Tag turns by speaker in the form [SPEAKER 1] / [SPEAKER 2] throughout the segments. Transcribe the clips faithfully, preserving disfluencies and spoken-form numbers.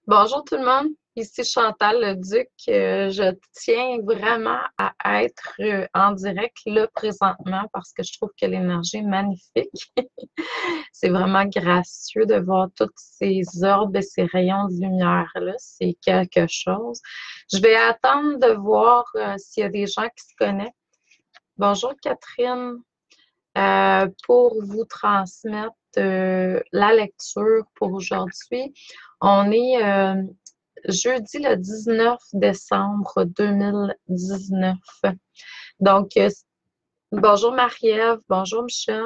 [SPEAKER 1] Bonjour tout le monde, ici Chantal Leduc. Euh, je tiens vraiment à être euh, en direct là présentement parce que je trouve que l'énergie est magnifique. C'est vraiment gracieux de voir tous ces orbes et ces rayons de lumière-là. C'est quelque chose. Je vais attendre de voir euh, s'il y a des gens qui se connectent. Bonjour Catherine. Euh, pour vous transmettre euh, la lecture pour aujourd'hui. On est euh, jeudi le dix-neuf décembre deux mille dix-neuf. Donc, euh, bonjour Marie-Ève, bonjour Michel.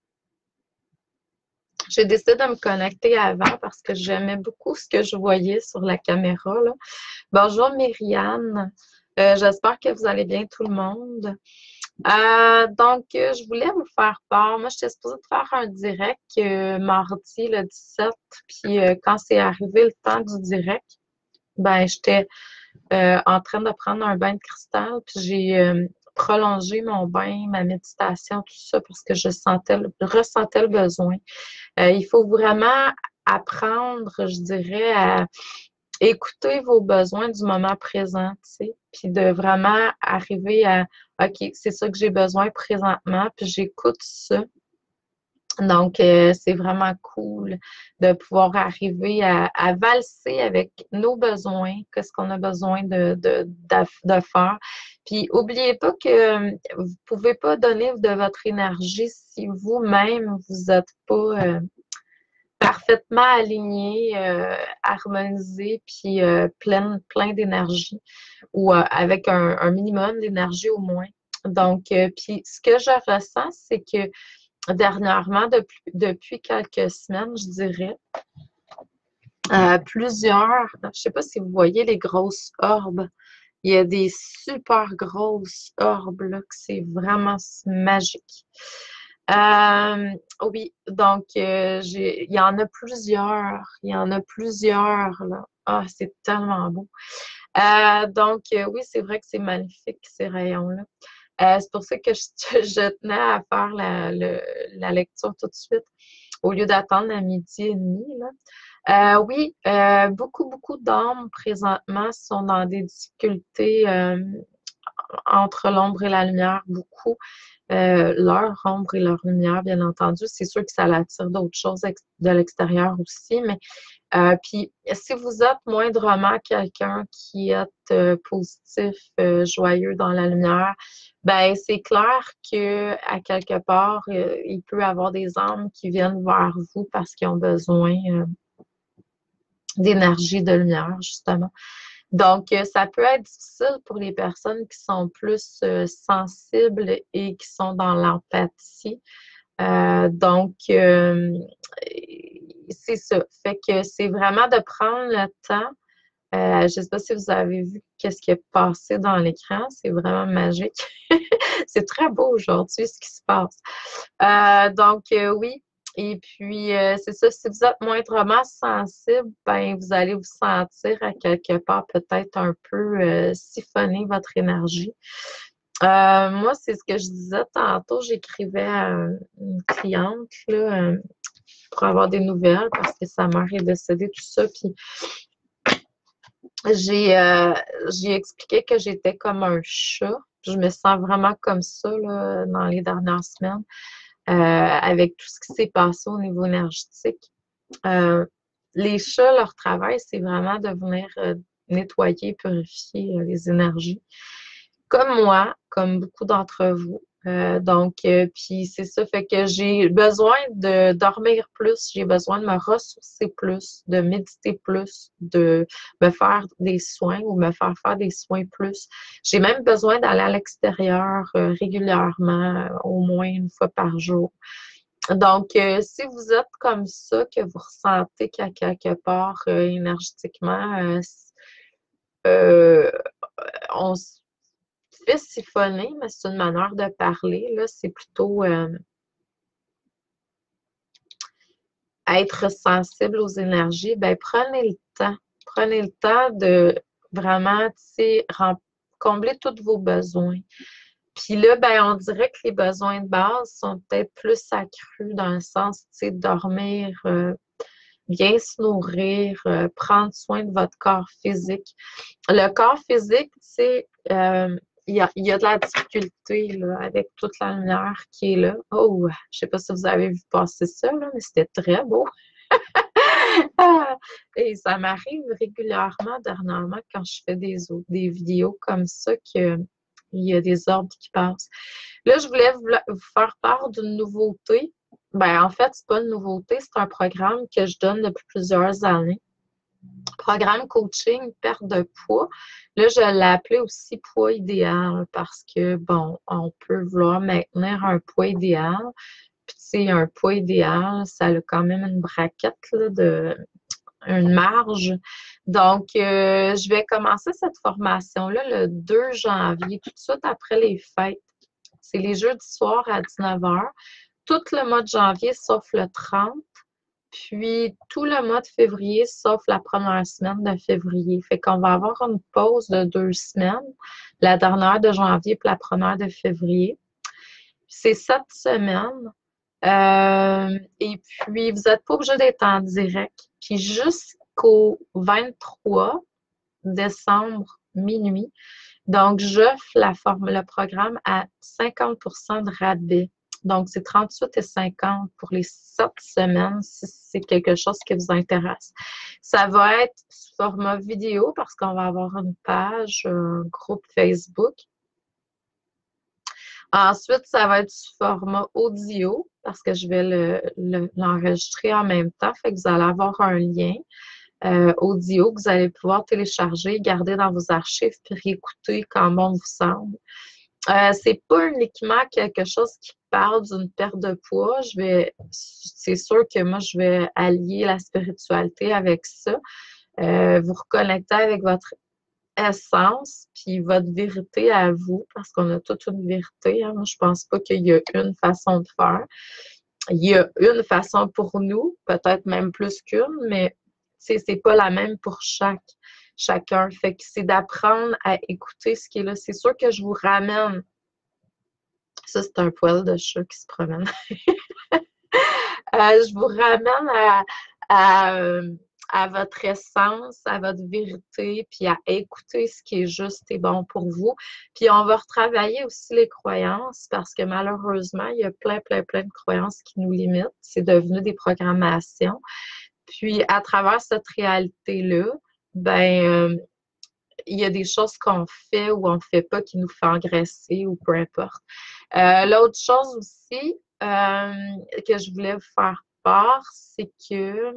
[SPEAKER 1] J'ai décidé de me connecter avant parce que j'aimais beaucoup ce que je voyais sur la caméra, là. Bonjour Myriane. Euh, j'espère que vous allez bien tout le monde. Euh, donc, euh, je voulais vous faire part. Moi, j'étais supposée de faire un direct euh, mardi le dix-sept. Puis euh, quand c'est arrivé le temps du direct, ben j'étais euh, en train de prendre un bain de cristal. Puis j'ai euh, prolongé mon bain, ma méditation, tout ça, parce que je sentais le, ressentais le besoin. Euh, il faut vraiment apprendre, je dirais, à écouter vos besoins du moment présent, tu sais, puis de vraiment arriver à, OK, c'est ça que j'ai besoin présentement, puis j'écoute ça. Donc, euh, c'est vraiment cool de pouvoir arriver à, à valser avec nos besoins, qu'est-ce qu'on a besoin de, de, de, de faire. Puis, n'oubliez pas que euh, vous ne pouvez pas donner de votre énergie si vous-même, vous n'êtes pas euh, parfaitement aligné, euh, harmonisé, puis euh, plein, plein d'énergie ou euh, avec un, un minimum d'énergie au moins. Donc, euh, puis ce que je ressens, c'est que dernièrement, depuis, depuis quelques semaines, je dirais, euh, plusieurs, je ne sais pas si vous voyez les grosses orbes, il y a des super grosses orbes, là, que c'est vraiment magique. Euh, oui, donc euh, j'ai, il y en a plusieurs, il y en a plusieurs, là. Ah, c'est tellement beau. Euh, donc, euh, oui, c'est vrai que c'est magnifique, ces rayons-là. Euh, c'est pour ça que je, je tenais à faire la, le- la lecture tout de suite, au lieu d'attendre à midi et demi, là. Euh, oui, euh, beaucoup, beaucoup d'âmes présentement sont dans des difficultés euh, entre l'ombre et la lumière, beaucoup. Euh, leur ombre et leur lumière, bien entendu. C'est sûr que ça attire d'autres choses de l'extérieur aussi, mais euh, puis si vous êtes moindrement quelqu'un qui est euh, positif, euh, joyeux dans la lumière, ben c'est clair que à quelque part, euh, il peut y avoir des âmes qui viennent vers vous parce qu'ils ont besoin euh, d'énergie, de lumière, justement. Donc, euh, ça peut être difficile pour les personnes qui sont plus euh, sensibles et qui sont dans l'empathie. Euh, donc, euh, c'est ça. Fait que c'est vraiment de prendre le temps. Euh, je ne sais pas si vous avez vu qu'est-ce qui est passé dans l'écran. C'est vraiment magique. C'est très beau aujourd'hui ce qui se passe. Euh, donc, euh, oui. Et puis, euh, c'est ça, si vous êtes moindrement sensible, ben, vous allez vous sentir à quelque part peut-être un peu euh, siphonner votre énergie. Euh, moi, c'est ce que je disais tantôt. J'écrivais à une cliente là, euh, pour avoir des nouvelles parce que sa mère est décédée, tout ça. Puis j'ai euh, j'ai expliqué que j'étais comme un chat. Je me sens vraiment comme ça là, dans les dernières semaines, euh, avec tout ce qui s'est passé au niveau énergétique. Euh, les chats, leur travail, c'est vraiment de venir euh, nettoyer, purifier euh, les énergies. Comme moi, comme beaucoup d'entre vous. Euh, donc, euh, puis c'est ça, fait que j'ai besoin de dormir plus, j'ai besoin de me ressourcer plus, de méditer plus, de me faire des soins ou me faire faire des soins plus. J'ai même besoin d'aller à l'extérieur euh, régulièrement, euh, au moins une fois par jour. Donc, euh, si vous êtes comme ça, que vous ressentez qu'à quelque part euh, énergétiquement, euh, euh, on se fait siphonner, mais c'est une manière de parler, là, c'est plutôt euh, être sensible aux énergies, ben prenez le temps. Prenez le temps de vraiment, tu sais, combler tous vos besoins. Puis là, ben, on dirait que les besoins de base sont peut-être plus accrus dans le sens, tu sais, dormir, euh, bien se nourrir, euh, prendre soin de votre corps physique. Le corps physique, c'est euh, il y a, il y a de la difficulté là, avec toute la lumière qui est là. Oh, je sais pas si vous avez vu passer ça, là, mais c'était très beau. Ah! Et ça m'arrive régulièrement dernièrement quand je fais des, des vidéos comme ça qu'il y a des ordres qui passent. Là, je voulais vous, vous faire part d'une nouveauté. Ben, en fait, c'est pas une nouveauté, c'est un programme que je donne depuis plusieurs années. Programme coaching, perte de poids. Là, je l'ai appelé aussi poids idéal parce que, bon, on peut vouloir maintenir un poids idéal. Puis, tu sais, un poids idéal, ça a quand même une braquette, là, de, une marge. Donc, euh, je vais commencer cette formation-là le deux janvier, tout de suite après les fêtes. C'est les jeudis soirs à dix-neuf heures. Tout le mois de janvier, sauf le trente. Puis, tout le mois de février, sauf la première semaine de février. Fait qu'on va avoir une pause de deux semaines, la dernière de janvier puis la première de février. C'est sept semaines. Euh, et puis, vous n'êtes pas obligé d'être en direct. Puis, jusqu'au vingt-trois décembre, minuit, donc, j'offre la forme, le programme à cinquante pour cent de rabais. Donc, c'est trente-huit et cinquante pour les sept semaines si c'est quelque chose qui vous intéresse. Ça va être sous format vidéo parce qu'on va avoir une page, un groupe Facebook. Ensuite, ça va être sous format audio parce que je vais le, le, l'enregistrer en même temps. Fait que vous allez avoir un lien euh, audio que vous allez pouvoir télécharger, garder dans vos archives puis réécouter quand bon vous semble. Euh, c'est pas uniquement quelque chose qui parle d'une perte de poids. Je vais, c'est sûr que moi, je vais allier la spiritualité avec ça. Euh, vous reconnecter avec votre essence, puis votre vérité à vous, parce qu'on a toute une vérité. Hein. Moi, je pense pas qu'il y a une façon de faire. Il y a une façon pour nous, peut-être même plus qu'une, mais c'est pas la même pour chaque chacun. Fait que c'est d'apprendre à écouter ce qui est là. C'est sûr que je vous ramène. Ça, c'est un poil de chat qui se promène. euh, je vous ramène à, à, à votre essence, à votre vérité, puis à écouter ce qui est juste et bon pour vous. Puis on va retravailler aussi les croyances parce que malheureusement, il y a plein, plein, plein de croyances qui nous limitent. C'est devenu des programmations. Puis à travers cette réalité-là, ben euh, il y a des choses qu'on fait ou on ne fait pas qui nous fait engraisser ou peu importe. Euh, L'autre chose aussi euh, que je voulais vous faire part, c'est que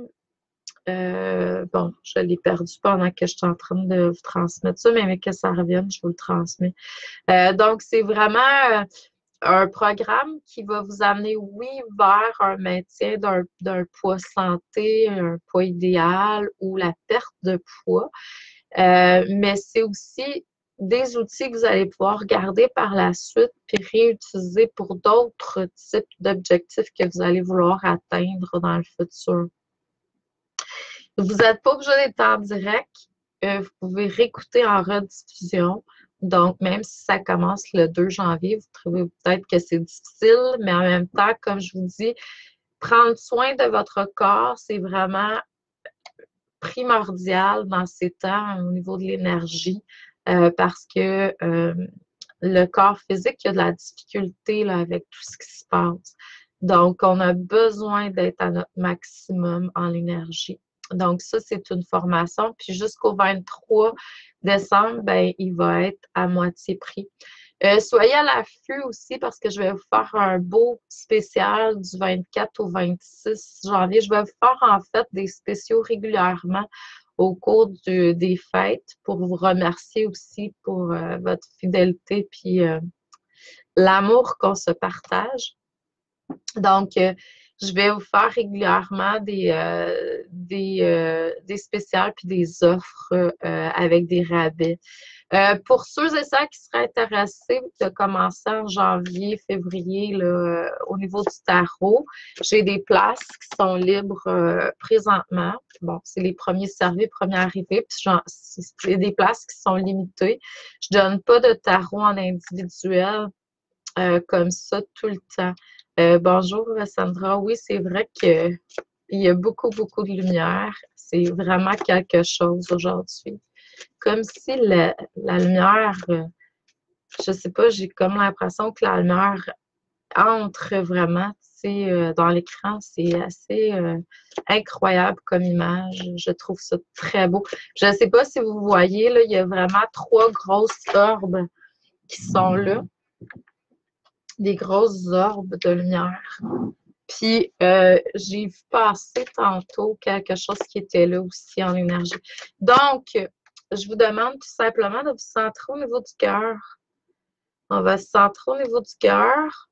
[SPEAKER 1] euh, bon, je l'ai perdu pendant que j'étais en train de vous transmettre ça, mais, mais que ça revienne, je vous le transmets. Euh, donc, c'est vraiment euh, un programme qui va vous amener, oui, vers un maintien d'un poids santé, un poids idéal ou la perte de poids. Euh, mais c'est aussi des outils que vous allez pouvoir garder par la suite puis réutiliser pour d'autres types d'objectifs que vous allez vouloir atteindre dans le futur. Vous n'êtes pas obligé d'être en direct. Euh, vous pouvez réécouter en rediffusion. Donc, même si ça commence le deux janvier, vous trouvez peut-être que c'est difficile, mais en même temps, comme je vous dis, prendre soin de votre corps, c'est vraiment primordial dans ces temps au niveau de l'énergie euh, parce que euh, le corps physique il a de la difficulté là, avec tout ce qui se passe. Donc, on a besoin d'être à notre maximum en énergie. Donc, ça, c'est une formation. Puis jusqu'au vingt-trois décembre, ben, il va être à moitié prix. Euh, soyez à l'affût aussi parce que je vais vous faire un beau spécial du vingt-quatre au vingt-six janvier. Je vais vous faire en fait des spéciaux régulièrement au cours du, des fêtes pour vous remercier aussi pour euh, votre fidélité puis euh, l'amour qu'on se partage. Donc, euh, je vais vous faire régulièrement des, euh, des, euh, des spéciales puis des offres euh, avec des rabais. Euh, pour ceux et celles qui seraient intéressés de commencer en janvier, février, là, euh, au niveau du tarot, j'ai des places qui sont libres euh, présentement. Bon, c'est les premiers servis, premiers arrivés, puis c'est des places qui sont limitées. Je donne pas de tarot en individuel euh, comme ça tout le temps. Euh, bonjour Sandra, oui, c'est vrai que il y a beaucoup, beaucoup de lumière. C'est vraiment quelque chose aujourd'hui. Comme si la, la lumière, euh, je sais pas, j'ai comme l'impression que la lumière entre vraiment, tu sais, euh, dans l'écran. C'est assez euh, incroyable comme image. Je trouve ça très beau. Je ne sais pas si vous voyez, là, il y a vraiment trois grosses orbes qui sont là. Des grosses orbes de lumière. Puis, euh, j'ai vu passer tantôt quelque chose qui était là aussi en énergie. Donc, je vous demande tout simplement de vous centrer au niveau du cœur. On va se centrer au niveau du cœur.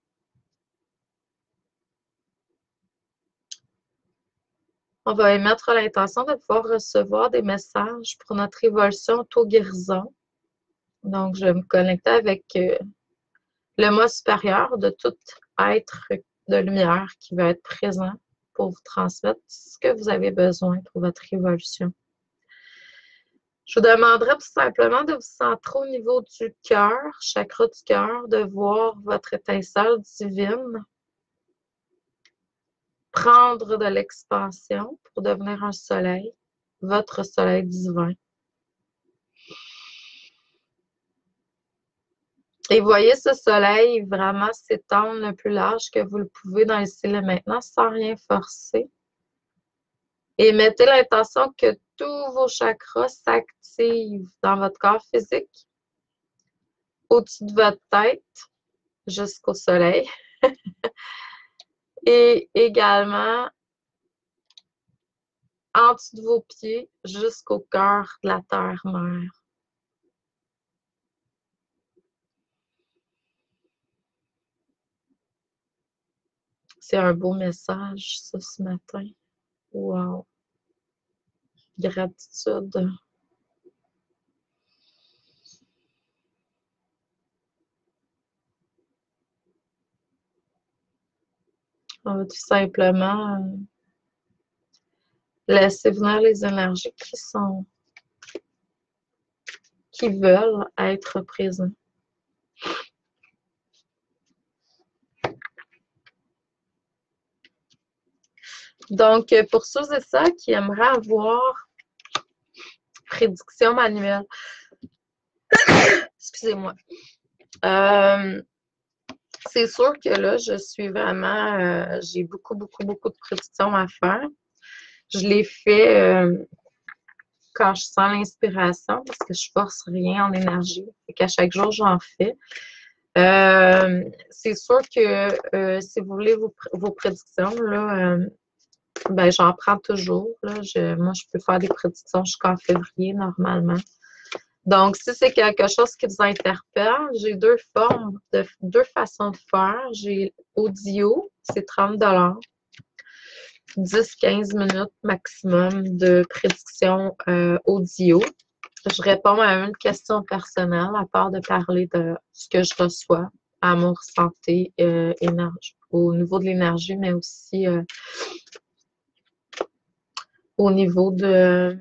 [SPEAKER 1] On va émettre l'intention de pouvoir recevoir des messages pour notre évolution auto-guérison. Donc, je vais me connecter avec euh, le moi supérieur de tout être de lumière qui va être présent pour vous transmettre ce que vous avez besoin pour votre évolution. Je vous demanderai tout simplement de vous centrer au niveau du cœur, chakra du cœur, de voir votre étincelle divine prendre de l'expansion pour devenir un soleil, votre soleil divin. Et voyez ce soleil vraiment s'étendre le plus large que vous le pouvez dans le ciel maintenant sans rien forcer. Et mettez l'intention que tous vos chakras s'activent dans votre corps physique, au-dessus de votre tête, jusqu'au soleil. Et également en dessous de vos pieds, jusqu'au cœur de la terre-mère. C'est un beau message, ça, ce matin. Wow! Gratitude. On va tout simplement laisser venir les énergies qui sont, qui veulent être présentes. Donc, pour ceux et ceux qui aimeraient avoir prédiction manuelle, excusez-moi, euh, c'est sûr que là, je suis vraiment, euh, j'ai beaucoup, beaucoup, beaucoup de prédictions à faire. Je les fais euh, quand je sens l'inspiration parce que je force rien en énergie. Fait qu'à chaque jour, j'en fais. Euh, c'est sûr que euh, si vous voulez vos, vos prédictions, là, euh, ben, j'en prends toujours. Là. Je, moi, je peux faire des prédictions jusqu'en février normalement. Donc, si c'est quelque chose qui vous interpelle, j'ai deux formes, de, deux façons de faire. J'ai audio, c'est trente dollars. dix à quinze minutes maximum de prédiction euh, audio. Je réponds à une question personnelle à part de parler de ce que je reçois, amour, santé, euh, énergie, au niveau de l'énergie, mais aussi euh, au niveau de,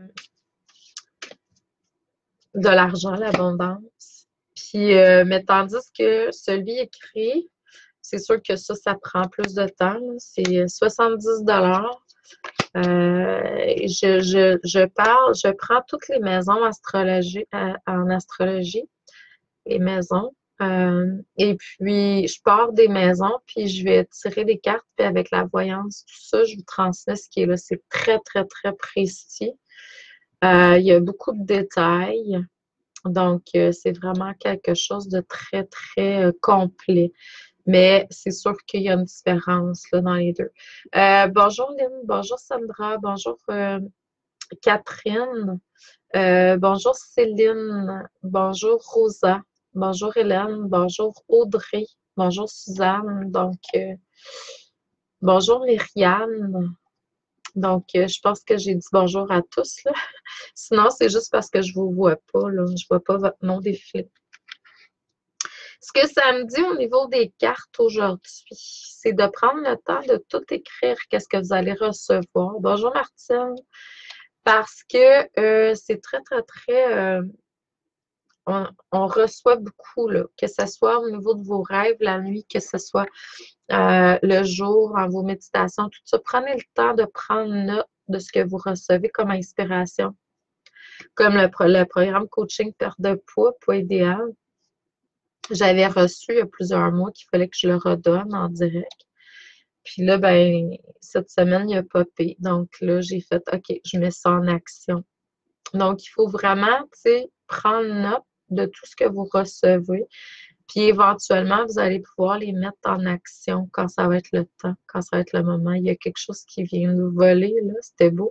[SPEAKER 1] de l'argent, l'abondance. Puis, euh, mais tandis que celui écrit, c'est sûr que ça, ça prend plus de temps. C'est soixante-dix dollars. Euh, je, je, je parle, je prends toutes les maisons astrologie, euh, en astrologie, les maisons. Euh, et puis, je pars des maisons, puis je vais tirer des cartes, puis avec la voyance, tout ça, je vous transmets ce qui est là. C'est très, très, très précis. Euh, il y a beaucoup de détails. Donc, euh, c'est vraiment quelque chose de très, très euh, complet. Mais c'est sûr qu'il y a une différence là, dans les deux. Euh, bonjour Lynn, bonjour Sandra, bonjour euh, Catherine, euh, bonjour Céline, bonjour Rosa, bonjour Hélène, bonjour Audrey, bonjour Suzanne, donc euh, bonjour Myriam. Donc, euh, je pense que j'ai dit bonjour à tous. Là. Sinon, c'est juste parce que je ne vous vois pas. Là. Je ne vois pas votre nom défiler. Ce que ça me dit au niveau des cartes aujourd'hui, c'est de prendre le temps de tout écrire, qu'est-ce que vous allez recevoir. Bonjour Martine, parce que euh, c'est très, très, très euh, on, on reçoit beaucoup, là, que ce soit au niveau de vos rêves la nuit, que ce soit euh, le jour, en vos méditations, tout ça. Prenez le temps de prendre note de ce que vous recevez comme inspiration. Comme le, pro- le programme coaching perte de poids, poids idéal. J'avais reçu il y a plusieurs mois qu'il fallait que je le redonne en direct. Puis là, ben, cette semaine, il a popé. Donc là, j'ai fait OK, je mets ça en action. Donc, il faut vraiment, tu sais, prendre note de tout ce que vous recevez. Puis éventuellement, vous allez pouvoir les mettre en action quand ça va être le temps, quand ça va être le moment. Il y a quelque chose qui vient nous voler, là. C'était beau.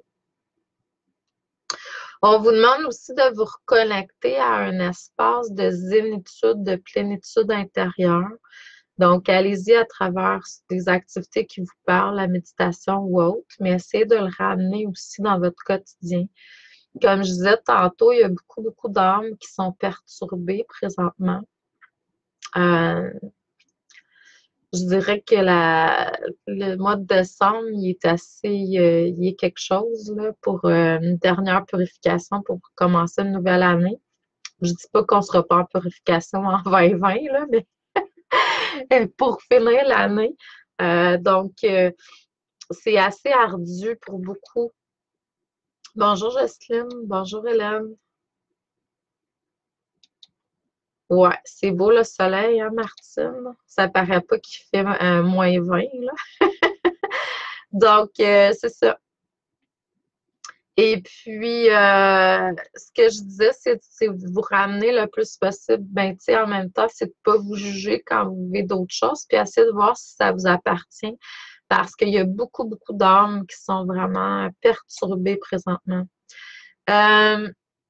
[SPEAKER 1] On vous demande aussi de vous reconnecter à un espace de zénitude, de plénitude intérieure. Donc, allez-y à travers des activités qui vous parlent, la méditation ou autre, mais essayez de le ramener aussi dans votre quotidien. Comme je disais tantôt, il y a beaucoup, beaucoup d'âmes qui sont perturbées présentement. Euh, je dirais que la, le mois de décembre, il est assez, euh, il est quelque chose là, pour euh, une dernière purification pour commencer une nouvelle année. Je dis pas qu'on sera pas en purification en vingt vingt, là, mais pour finir l'année. Euh, donc, euh, c'est assez ardu pour beaucoup. Bonjour Jocelyne, bonjour Hélène. Ouais, c'est beau le soleil, hein, Martine? Ça paraît pas qu'il fait euh, moins vingt, là. Donc, euh, c'est ça. Et puis, euh, ce que je disais, c'est de vous ramener le plus possible. Ben, tu sais, en même temps, c'est de ne pas vous juger quand vous vivez d'autres choses, puis essayer de voir si ça vous appartient. Parce qu'il y a beaucoup, beaucoup d'âmes qui sont vraiment perturbées présentement. Euh,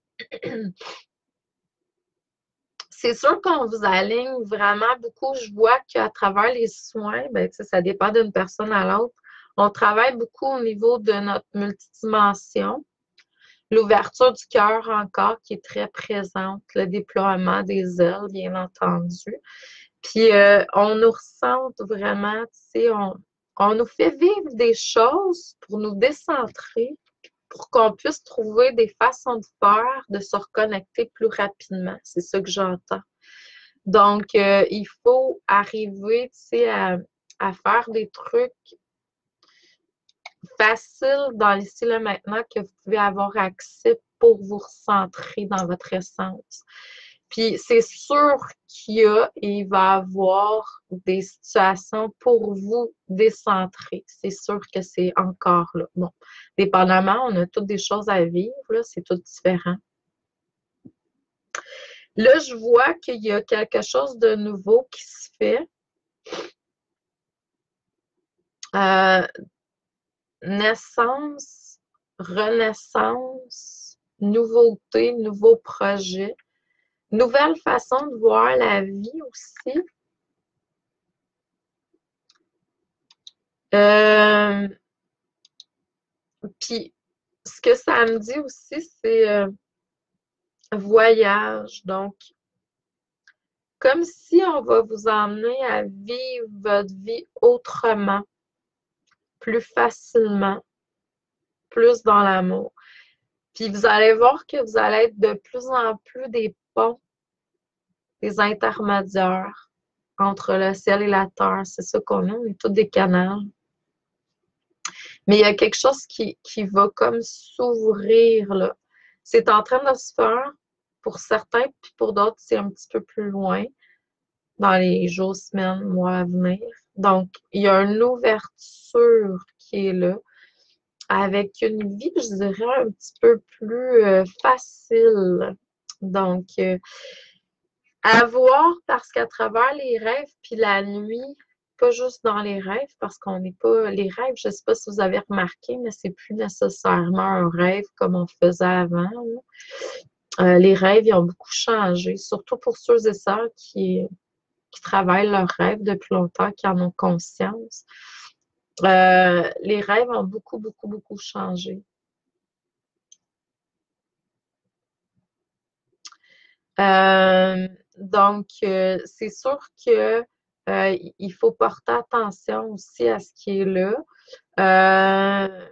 [SPEAKER 1] c'est sûr qu'on vous aligne vraiment beaucoup. Je vois qu'à travers les soins, ben, tu sais, ça dépend d'une personne à l'autre. On travaille beaucoup au niveau de notre multidimension. L'ouverture du cœur encore qui est très présente, le déploiement des ailes, bien entendu. Puis euh, on nous ressent vraiment, tu sais, on, on nous fait vivre des choses pour nous décentrer, pour qu'on puisse trouver des façons de faire, de se reconnecter plus rapidement. C'est ça que j'entends. Donc, euh, il faut arriver, tu sais, à, à faire des trucs facile dans l'ici là maintenant que vous pouvez avoir accès pour vous recentrer dans votre essence. Puis c'est sûr qu'il y a et il va y avoir des situations pour vous décentrer. C'est sûr que c'est encore là. Bon, dépendamment, on a toutes des choses à vivre, là, c'est tout différent. Là, je vois qu'il y a quelque chose de nouveau qui se fait. Euh, naissance, renaissance, nouveauté, nouveau projet, nouvelle façon de voir la vie aussi. Euh, puis, ce que ça me dit aussi, c'est euh, voyage. Donc, comme si on va vous emmener à vivre votre vie autrement, plus facilement, plus dans l'amour. Puis, vous allez voir que vous allez être de plus en plus des ponts, des intermédiaires entre le ciel et la terre. C'est ça qu'on a, on est tous des canals. Mais il y a quelque chose qui, qui va comme s'ouvrir, là. C'est en train de se faire pour certains, puis pour d'autres, c'est un petit peu plus loin dans les jours, semaines, mois à venir. Donc, il y a une ouverture qui est là, avec une vie, je dirais, un petit peu plus euh, facile. Donc, euh, à voir parce qu'à travers les rêves puis la nuit, pas juste dans les rêves, parce qu'on n'est pas. Les rêves, je ne sais pas si vous avez remarqué, mais c'est plus nécessairement un rêve comme on faisait avant. Euh, les rêves, ils ont beaucoup changé, surtout pour ceux et celles qui, qui travaillent leurs rêves depuis longtemps, qui en ont conscience. Euh, les rêves ont beaucoup, beaucoup, beaucoup changé. Euh, donc, euh, c'est sûr que euh, il faut porter attention aussi à ce qui est là. Euh,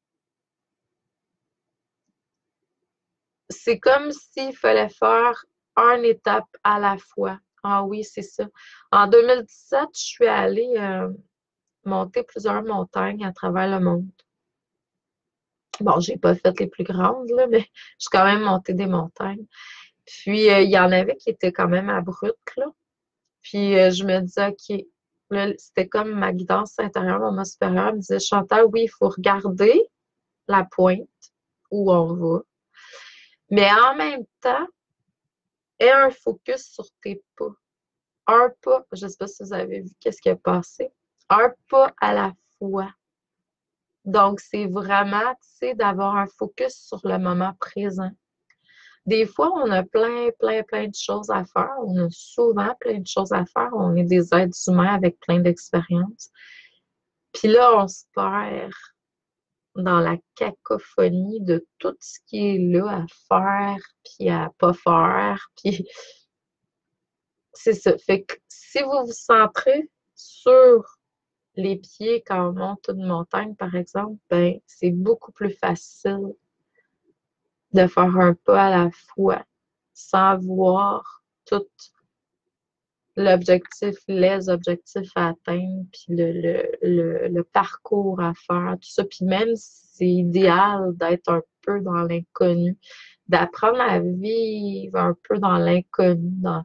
[SPEAKER 1] c'est comme s'il fallait faire une étape à la fois. Ah oui, c'est ça. En deux mille dix-sept, je suis allée euh, monter plusieurs montagnes à travers le monde. Bon, j'ai pas fait les plus grandes, là, mais j'ai quand même monté des montagnes. Puis, euh, il y en avait qui étaient quand même abruptes, là. Puis, euh, je me disais, OK, là, c'était comme ma guidance intérieure, mon moi supérieur me disait, Chantal, oui, il faut regarder la pointe où on va. Mais en même temps, aie un focus sur tes pas. Un pas, je ne sais pas si vous avez vu qu'est-ce qui a passé. Un pas à la fois. Donc, c'est vraiment, tu sais, d'avoir un focus sur le moment présent. Des fois, on a plein, plein, plein de choses à faire. On a souvent plein de choses à faire. On est des êtres humains avec plein d'expériences. Puis là, on se perd dans la cacophonie de tout ce qui est là à faire, puis à pas faire. Puis c'est ça. Fait que si vous vous centrez sur les pieds quand on monte une montagne, par exemple, ben c'est beaucoup plus facile de faire un pas à la fois sans voir tout l'objectif, les objectifs à atteindre, puis le, le, le, le parcours à faire, tout ça. Puis même si c'est idéal d'être un peu dans l'inconnu, d'apprendre à vivre un peu dans l'inconnu, dans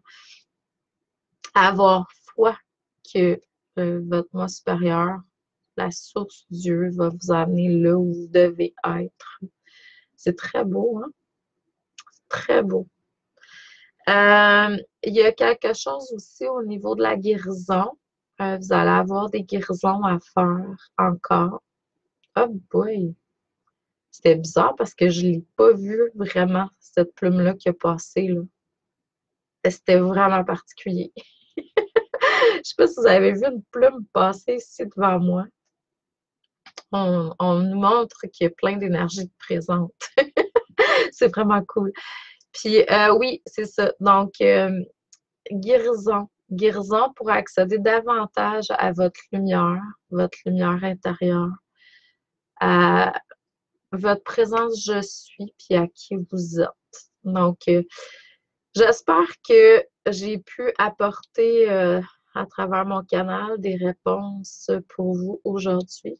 [SPEAKER 1] avoir foi que euh, votre moi supérieur, la source Dieu, va vous amener là où vous devez être. C'est très beau, hein? C'est très beau. Euh, il y a quelque chose aussi au niveau de la guérison. Euh, vous allez avoir des guérisons à faire encore. Oh boy! C'était bizarre parce que je ne l'ai pas vu vraiment, cette plume-là qui a passé, là. C'était vraiment particulier. Je ne sais pas si vous avez vu une plume passer ici devant moi. On, on nous montre qu'il y a plein d'énergie présente. C'est vraiment cool. Puis euh, oui, c'est ça. Donc, euh, guérison. Guérison pour accéder davantage à votre lumière, votre lumière intérieure, à votre présence je suis, puis à qui vous êtes. Donc, euh, j'espère que j'ai pu apporter euh, à travers mon canal des réponses pour vous aujourd'hui.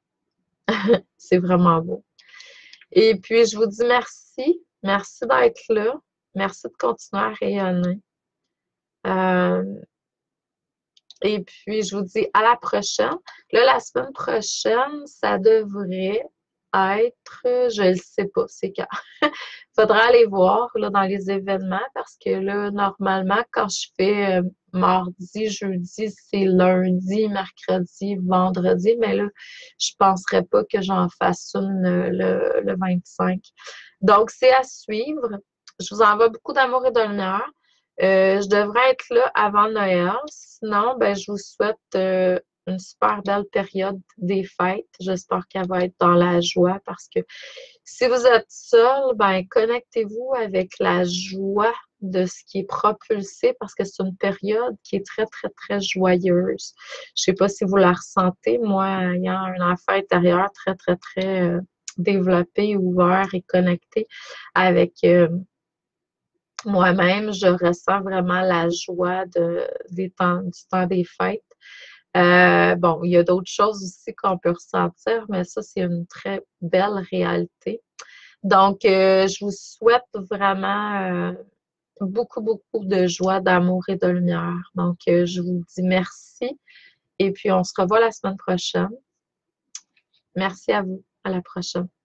[SPEAKER 1] C'est vraiment beau. Et puis, je vous dis merci. Merci d'être là. Merci de continuer à rayonner. Euh, et puis, je vous dis à la prochaine. Là, la semaine prochaine, ça devrait être, je ne sais pas, c'est quand. Il faudra aller voir là, dans les événements parce que là, normalement, quand je fais euh, mardi, jeudi, c'est lundi, mercredi, vendredi, mais là, je ne penserais pas que j'en fasse une euh, le, le vingt-cinq. Donc, c'est à suivre. Je vous envoie beaucoup d'amour et de lumière. Euh, je devrais être là avant Noël. Sinon, ben, je vous souhaite euh, une super belle période des fêtes. J'espère qu'elle va être dans la joie parce que si vous êtes seul, ben, connectez-vous avec la joie de ce qui est propulsé parce que c'est une période qui est très, très, très joyeuse. Je ne sais pas si vous la ressentez. Moi, ayant un enfant intérieur très, très, très euh, développé, ouvert et connecté avec euh, moi-même, je ressens vraiment la joie de, des temps, du temps des fêtes. Euh, bon, il y a d'autres choses aussi qu'on peut ressentir, mais ça, c'est une très belle réalité. Donc, euh, je vous souhaite vraiment euh, beaucoup, beaucoup de joie, d'amour et de lumière. Donc, euh, je vous dis merci et puis on se revoit la semaine prochaine. Merci à vous. À la prochaine.